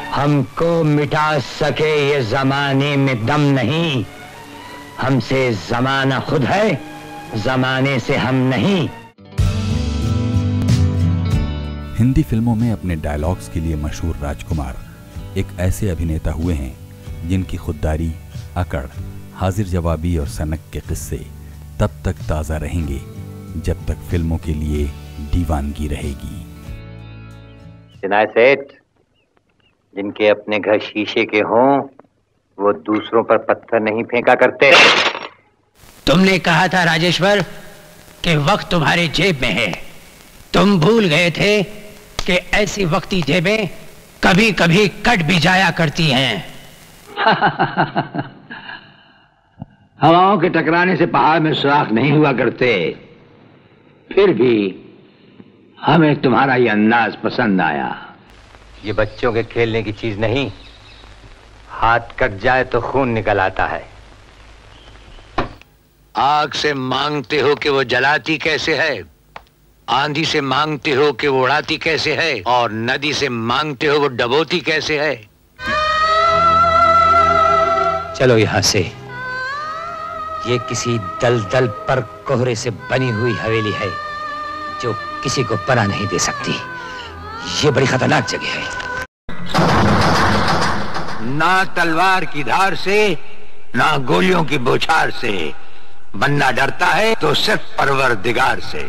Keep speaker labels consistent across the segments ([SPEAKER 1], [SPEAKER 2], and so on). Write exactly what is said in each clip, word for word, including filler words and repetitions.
[SPEAKER 1] हमको मिटा सके ये जमाने में दम नहीं, हमसे जमाना खुद है, जमाने से हम नहीं।
[SPEAKER 2] हिंदी फिल्मों में अपने डायलॉग्स के लिए मशहूर राजकुमार एक ऐसे अभिनेता हुए हैं जिनकी खुददारी, अकड़, हाजिर जवाबी और सनक के किस्से तब तक ताज़ा रहेंगे जब तक फिल्मों के लिए दीवानगी रहेगी।
[SPEAKER 1] चिनाई सेठ, जिनके अपने घर शीशे के हों वो दूसरों पर पत्थर नहीं फेंका करते।
[SPEAKER 3] तुमने कहा था राजेश्वर कि वक्त तुम्हारे जेब में है। तुम भूल गए थे कि ऐसी वक्ती जेबें कभी कभी कट भी जाया करती हैं।
[SPEAKER 1] हवाओं के टकराने से पहाड़ में सुराख नहीं हुआ करते। फिर भी हमें तुम्हारा ये अंदाज पसंद आया। ये बच्चों के खेलने की चीज नहीं, हाथ कट जाए तो खून निकल आता है। आग से मांगते हो कि वो जलाती कैसे है, आंधी से मांगते हो कि वो उड़ाती कैसे है, और नदी से मांगते हो वो डबोती कैसे है। चलो यहां से। ये किसी दलदल पर कोहरे से बनी हुई हवेली है जो किसी को पनाह नहीं दे सकती। ये बड़ी खतरनाक जगह है। ना तलवार की धार से, ना गोलियों की बौछार से, बंदा डरता है तो सिर्फ परवरदिगार से।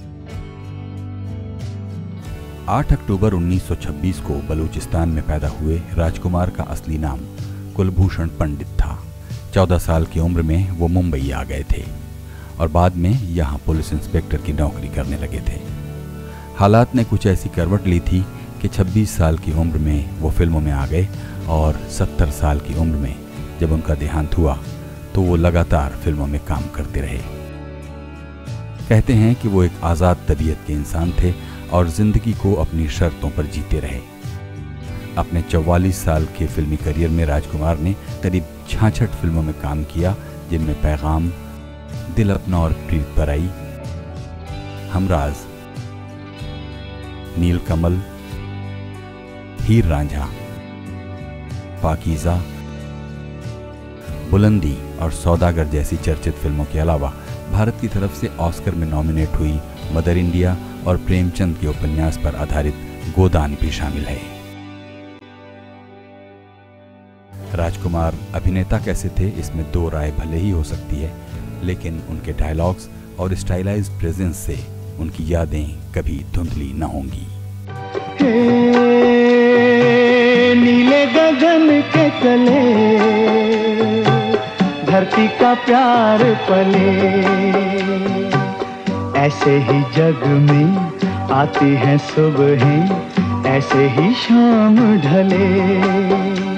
[SPEAKER 2] आठ अक्टूबर उन्नीस सौ छब्बीस को बलूचिस्तान में पैदा हुए राजकुमार का असली नाम कुलभूषण पंडित था। चौदह साल की उम्र में वो मुंबई आ गए थे और बाद में यहाँ पुलिस इंस्पेक्टर की नौकरी करने लगे थे। हालात ने कुछ ऐसी करवट ली थी कि छब्बीस साल की उम्र में वो फिल्मों में आ गए और सत्तर साल की उम्र में जब उनका देहांत हुआ तो वो लगातार फिल्मों में काम करते रहे। कहते हैं कि वो एक आज़ाद तबीयत के इंसान थे और जिंदगी को अपनी शर्तों पर जीते रहे। अपने चौवालीस साल के फिल्मी करियर में राजकुमार ने करीब छियासठ फिल्मों में काम किया, जिनमें पैगाम, दिल अपना और प्रीत पराई, हमराज, नीलकमल, हीर रांझा, पाकीज़ा, बुलंदी और सौदागर जैसी चर्चित फिल्मों के अलावा भारत की तरफ से ऑस्कर में नॉमिनेट हुई मदर इंडिया और प्रेमचंद के उपन्यास पर आधारित गोदान भी शामिल है। राजकुमार अभिनेता कैसे थे इसमें दो राय भले ही हो सकती है, लेकिन उनके डायलॉग्स और स्टाइलाइज्ड प्रेजेंस से उनकी यादें कभी धुंधली न होंगी।
[SPEAKER 4] नीले गगन के तले धरती का प्यार पले, ऐसे ही जग में आती हैं सुबहें, ऐसे ही शाम ढले।